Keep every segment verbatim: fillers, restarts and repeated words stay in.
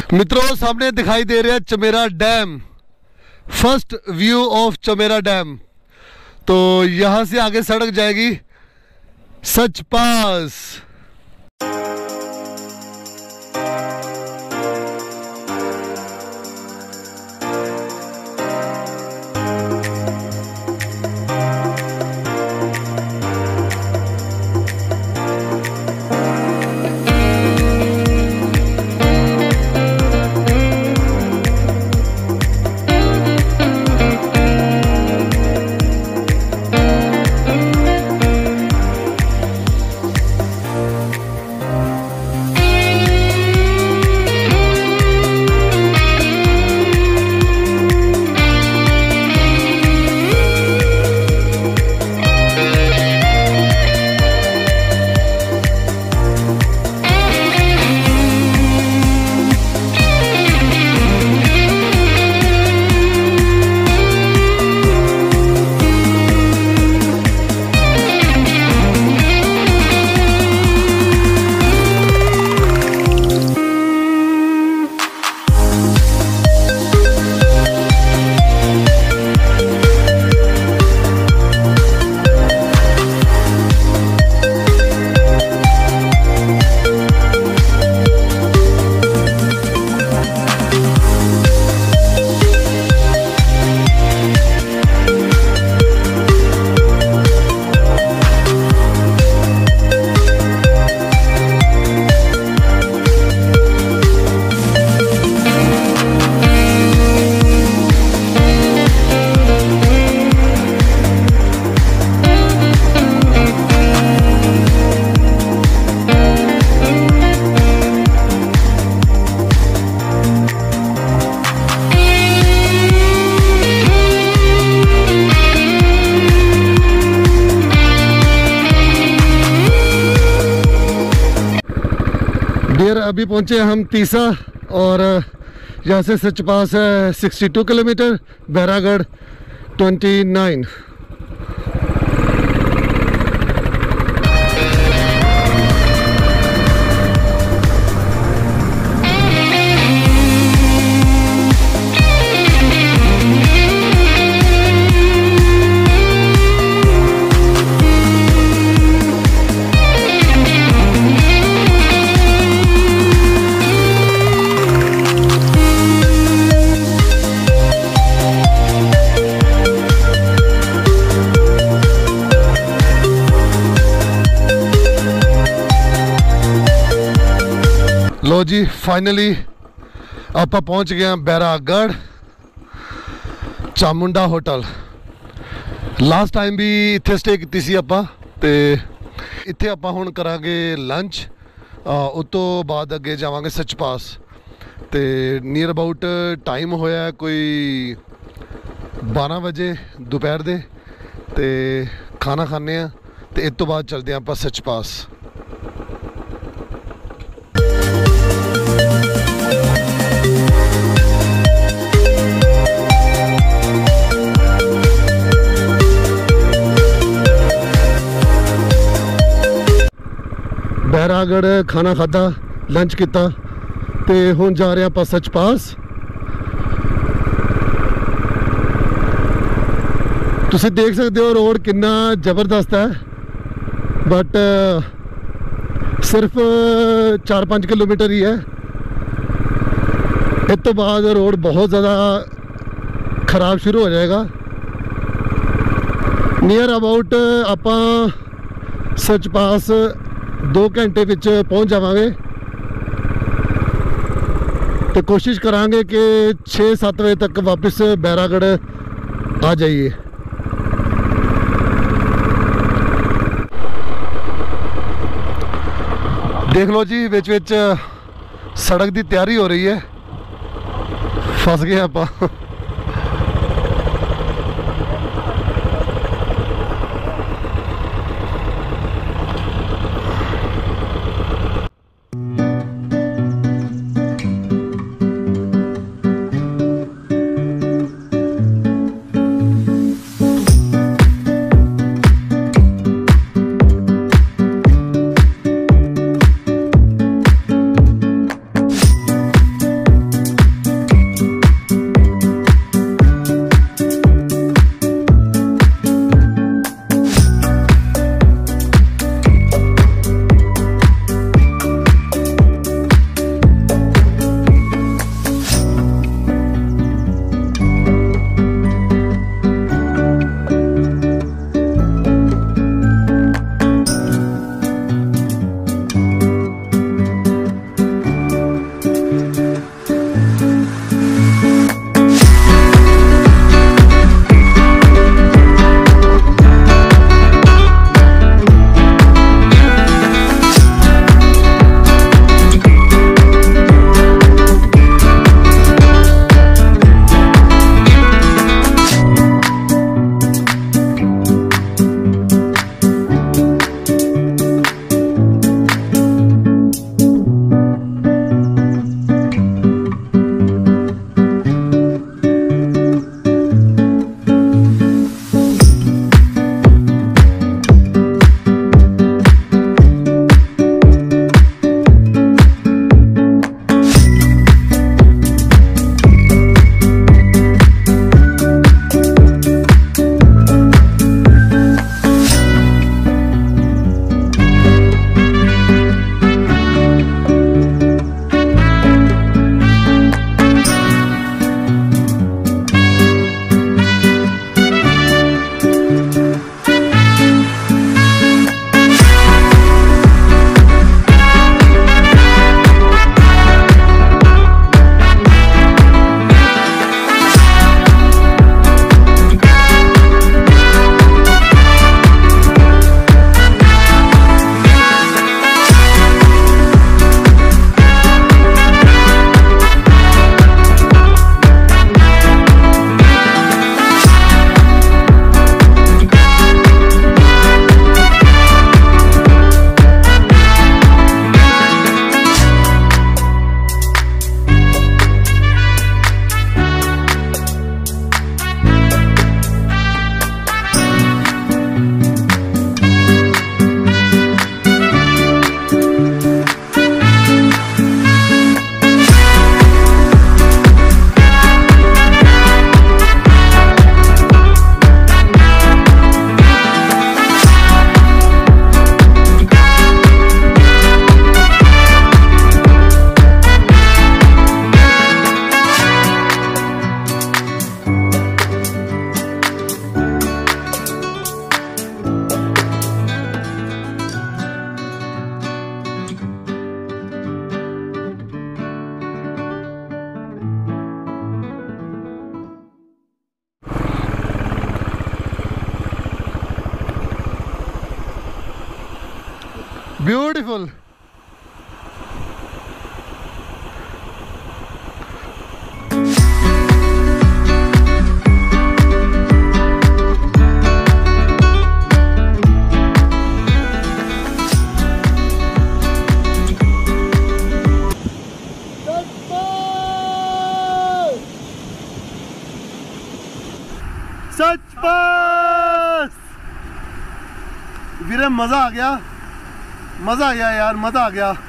मित्रों सामने दिखाई दे रहा है Chamera dam, first view of Chamera dam. तो यहाँ से आगे सड़क जाएगी सच पास। डियर अभी पहुंचे हम तीसा और यहाँ से सच पास है बासठ किलोमीटर, बैरागढ़ उनतीस। लो जी फाइनली आप पहुंच गए Bairagarh Chamunda hotel. Last time भी इत्थे स्टे की सी आपां ते इत्थे आपां हुण करांगे लंच, उस तो बाद अगे जावांगे सच पास। ते नियर अबाउट टाइम होया कोई बारह बजे दोपहर दे, ते खाना खाने आ ते इस तो बाद चलते हैं आपां सच पास। बैरागढ़ खाना खादा, लंच किया ते हुण जा रहे हैं सच पास। तुसीं देख सकते हो रोड कितना जबरदस्त है, बट सिर्फ चार पाँच किलोमीटर ही है। इस तो बाद रोड बहुत ज़्यादा खराब शुरू हो जाएगा। नियर अबाउट आपां सच पास दो घंटे विच पहुंच जावांगे, तो कोशिश करांगे कि छे सत्त बजे तक वापस बैरागढ़ आ जाइए। देख लो जी विच विच सड़क की तैयारी हो रही है, फस गए आप। ब्यूटीफुल। सचपास वीरे मज़ा आ गया, मज़ा आ गया यार, मज़ा आ गया।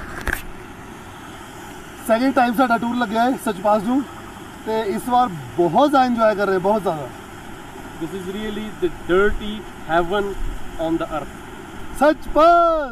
सैकेंड टाइम साडा टूर लग्या है सचपास नूं ते इस बार बहुत ज़्यादा इंजॉय कर रहे हैं, बहुत ज़्यादा। This is really the dirty heaven on the earth. Sach Pass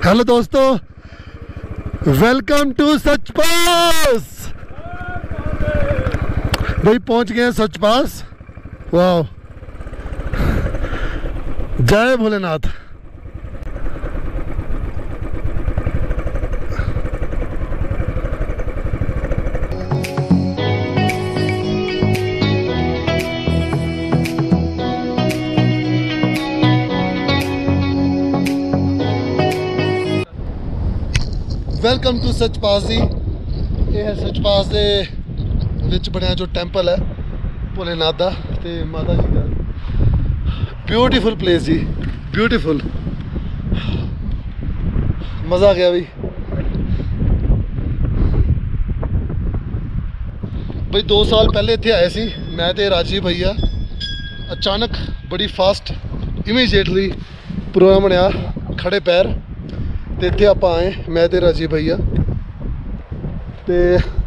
hello दोस्तों, वेलकम टू सच पास। भाई पहुंच गए हैं सच पास। वाह, जय भोलेनाथ। ਵੈਲਕਮ ਟੂ ਸੱਚਪਾਸ ਜੀ। ਇਹ ਹੈ ਸੱਚਪਾਸ ਦੇ ਵਿੱਚ ਬਣਿਆ ਜੋ ਟੈਂਪਲ ਹੈ ਭੋਲੇਨਾਥ ਦਾ ਤੇ ਮਾਤਾ ਜੀ ਦਾ। ਬਿਊਟੀਫੁਲ ਪਲੇਸ ਜੀ, ਬਿਊਟੀਫੁਲ, ਮਜ਼ਾ ਆ ਗਿਆ ਬਈ। ਬਈ ਦੋ ਸਾਲ ਪਹਿਲੇ ਇੱਥੇ ਆਏ ਸੀ ਮੈਂ ਤੇ ਰਾਜੀ ਭਈਆ। ਅਚਾਨਕ ਬੜੀ ਫਾਸਟ ਇਮੀਡੀਏਟਲੀ ਪ੍ਰੋਗਰਾਮ ਬਣਿਆ ਖੜੇ ਪੈਰ ਤੇ ਇੱਥੇ ਆਪਾਂ ਆਏ ਮੈਂ ਤੇ ਰਾਜੀ ਭਈਆ ਤੇ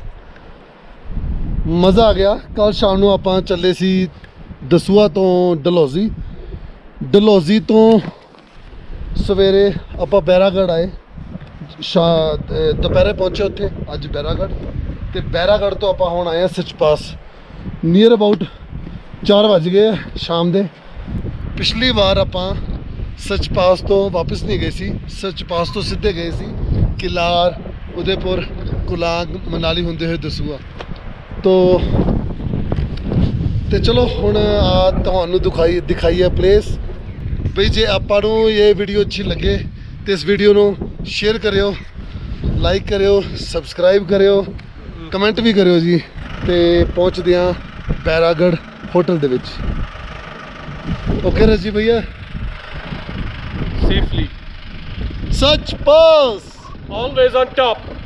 ਮਜ਼ਾ ਆ ਗਿਆ। ਕੱਲ ਸ਼ਾਮ ਨੂੰ ਆਪਾਂ ਚੱਲੇ ਸੀ ਦਸੂਆ ਤੋਂ ਡਲਹੌਜ਼ੀ, ਡਲਹੌਜ਼ੀ ਤੋਂ ਸਵੇਰੇ ਆਪਾਂ ਬੈਰਾਗੜ੍ਹ ਆਏ, ਸ਼ਾ ਦੁਪਹਿਰੇ ਪਹੁੰਚੇ ਉੱਥੇ ਅੱਜ ਬੈਰਾਗੜ੍ਹ, ਤੇ ਬੈਰਾਗੜ੍ਹ ਤੋਂ ਆਪਾਂ ਹੁਣ ਆਏ ਹਾਂ ਸੱਚਪਾਸ। ਨੀਅਰ ਅਬਾਊਟ ਚਾਰ ਵੱਜ ਗਏ ਸ਼ਾਮ ਦੇ। ਪਿਛਲੀ ਵਾਰ ਆਪਾਂ ਸੱਚਪਾਸ ਤੋਂ ਵਾਪਸ ਨਹੀਂ ਗਏ ਸੀ, ਸੱਚਪਾਸ ਤੋਂ ਸਿੱਧੇ ਗਏ ਸੀ ਕਿਲਾਰ, ਉਦੈਪੁਰ, ਕੁਲਾਂਗ, ਮਨਾਲੀ ਹੁੰਦੇ ਹੋਏ ਦਸੂਆ ਤੋਂ। ਤੇ ਚਲੋ ਹੁਣ ਆ ਤੁਹਾਨੂੰ ਦਿਖਾਈ ਦਿਖਾਈ ਹੈ ਪਲੇਸ। ਬਈ ਜੇ ਆਪਾਂ ਨੂੰ ਇਹ ਵੀਡੀਓ ਅੱਛੀ ਲੱਗੇ ਤੇ ਇਸ ਵੀਡੀਓ ਨੂੰ ਸ਼ੇਅਰ ਕਰਿਓ, ਲਾਈਕ ਕਰਿਓ, ਸਬਸਕ੍ਰਾਈਬ ਕਰਿਓ, ਕਮੈਂਟ ਵੀ ਕਰਿਓ ਜੀ। ਤੇ ਪਹੁੰਚਦੇ ਹਾਂ ਬੈਰਾਗੜ੍ਹ ਹੋਟਲ ਦੇ ਵਿੱਚ। ਓਕੇ ਰਾਜੀ ਭਈਆ, Safely. ਸੱਚਪਾਸ Always on top.